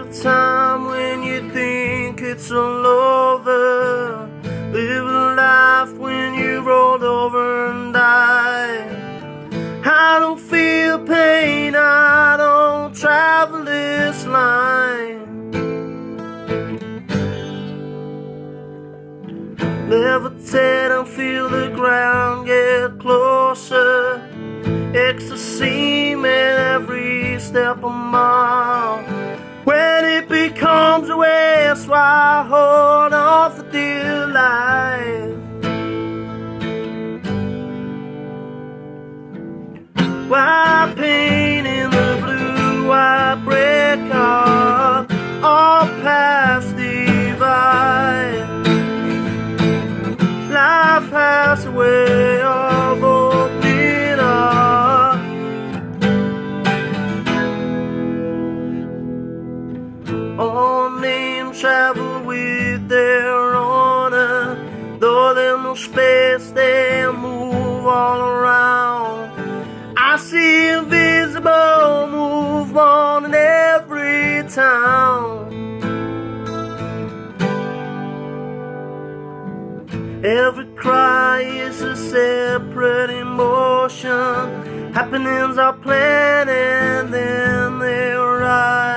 the time when you think it's all over. Live a life when you rolled over and died. I don't feel pain, I don't travel this line. Levitate and feel the ground get closer. Ecstasy, man, every step a mile. When it becomes a waste, why hold off the dear life? Why paint in the blue, why break up all paths divide? Life has a way of opening up. All names travel with their honor. Though there's no space, they move all around. I see invisible move on in every town. Every cry is a separate emotion. Happenings are planned and then they arrive.